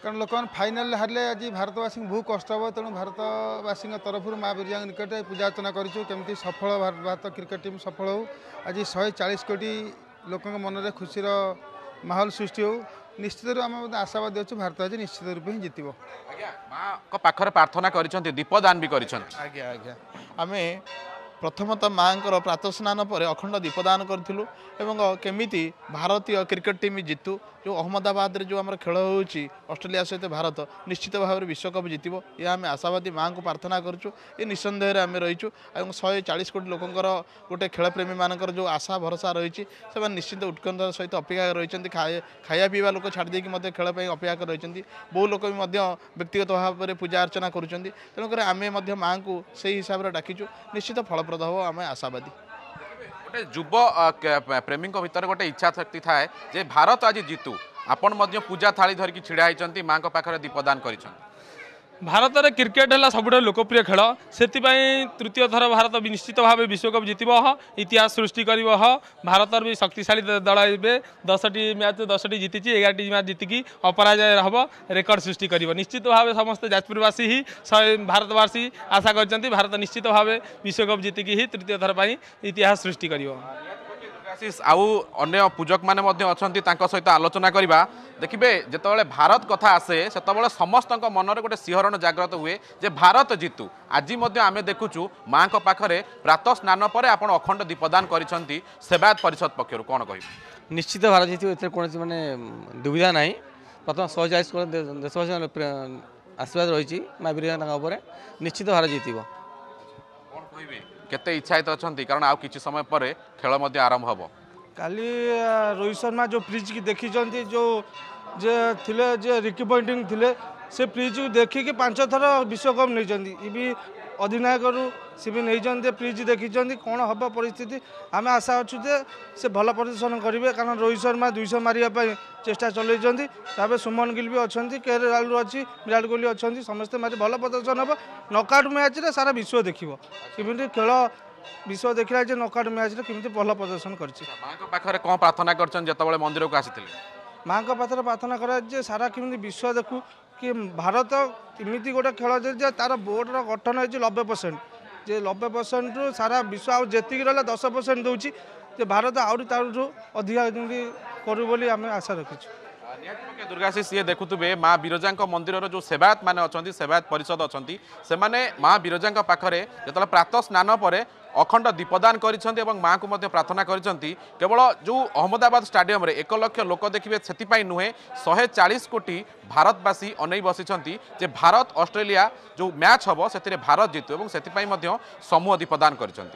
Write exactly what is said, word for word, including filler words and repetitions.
कारण लोक फाइनाल हारे आज भारतवासी बहुत कष्ट हे तेणु भारतवासी तरफ माँ बिरजा निकट पूजा अर्चना करमी सफल भारत क्रिकेट टीम सफल हो आज शहे चालीस कोटी लोक मन में खुशी माहौल सृष्टि हो निश्चित आम आशावादी अच्छे भारत आज निश्चित रूप ही जीत माँ पाखर प्रार्थना कर दीपदान भी कर आज्ञा आज्ञा आम प्रथमतः माँ प्रातः स्नान पर अखंड दीपदान करूँ केमी भारतीय क्रिकेट टीम जीतु जो अहमदाबाद जो आम खेल ऑस्ट्रेलिया सहित भारत निश्चित भाव में विश्वकप जीतब यह आम आशावादी माँ को प्रार्थना करूँ ये निसंदेह आम रहीचु शहे चालीस कोटी लोकंर गोटे खेलप्रेमी मानकर जो आशा भरोसा रही से निश्चित उत्कंठा सहित अपेक्षा रही खाया पीवा लोक छाड़ी खेल अपेक्षा कर रही बहु लोक भी व्यक्तिगत भाव में पूजा अर्चना करुँच तेणुकर आम माँ को से हिसाब से डाकिचु निश्चित फलप्रद हो आम आशावादी गोटे युव प्रेमी भितर गोटे इच्छा शक्ति थाए जे भारत आज जीतु आपण मध्य पूजा थाली धरिकी छिड़ा होती माँ पाखे दीपदान कर भारत में क्रिकेट है सब लोकप्रिय खेल से तृतीय थर भारत निश्चित भाव विश्वकप जीतब इतिहास सृष्टि कर भारत भी शक्तिशाली दल ए दस टी मैच दस टी जीति एगार टी मैच जीतिकी अपराजय हम रेकर्ड सृष्टि कर निश्चित भाव समस्त जाजपुरवासी ही भारतवासी आशा कर भारत निश्चित भाव विश्वकप जीतिकी ही तृतीय थर पर इतिहास सृष्टि कर आउ अन्य पूजक माने सहित आलोचना करवा देखिए जिते भारत कथा आसे से समस्त मन में गोटे सिहरण जागृत हुए जे भारत जीतु आज आम देखुचु माँ पाखे प्रातः स्नान पर आप अखंड दीपदान कर सेवायत परिषद पक्षर कौन कह निश्चित भारत जीत ए कौन मानने दुविधा ना प्रथम शहे चालीस देशवासी आशीर्वाद रही माँ बिरजा निश्चित भारत जीत कौन कहे केते इच्छायित अच्छा कारण आउ किसी समय पर खेल आरंभ हम काली रोहित शर्मा जो फ्रिज की देखी जो जे थिले जे रिकी पॉइंटिंग थिले से फ्रिज को देखिकी पांच थर विश्वकप नहीं भी अधिनायक सी भी नहीं फ्रिज देखी कौन हम परिस्थिति आम आशा अच्छु जे से भल प्रदर्शन करेंगे कारण रोहित शर्मा दुईश मारे चेष्टा चल सुमन गिल भी अच्छा के राहुल अच्छी विराट कोहली अच्छा समस्ते मारे भल प्रदर्शन हम नॉकआउट मैच रे सारा विश्व देखियो किमिति खेल विश्व देखला जे नॉकआउट मैच रे किमिति भल प्रदर्शन करछि मां को पाखरे कोन प्रार्थना करछन जतबेले मंदिर को आसीथिले मां को पाखरे प्रार्थना करा जे सारा किमिति विश्व देखु कि भारत किमिति गोटे खेल जे तार बोर्ड रो गठन है नब्बे परसेंट जे नब्बे परसेंट रु सारा विश्व आ जेतिक रहला दस परसेंट दउछि जे भारत आउरी तारु अधिक किमिति करू बोली आमे आशा रखिछु दुर्गाशीष ये देखुवे माँ बिरजा मंदिर जो सेवायत मैंने अच्छा सेवायत परिषद अच्छा से माँ बिरजा पाखे जो प्रातः स्नान पर अखंड दीपदान कर माँ को प्रार्थना कर केवल जो अहमदाबाद स्टाडियम रे एक लक्ष लोक देखिए से नुहे शहे चालीस कोटी भारतवासी अनै बसी जे भारत ऑस्ट्रेलिया जो मैच हम से भारत जीतु और से समूह दीपदान कर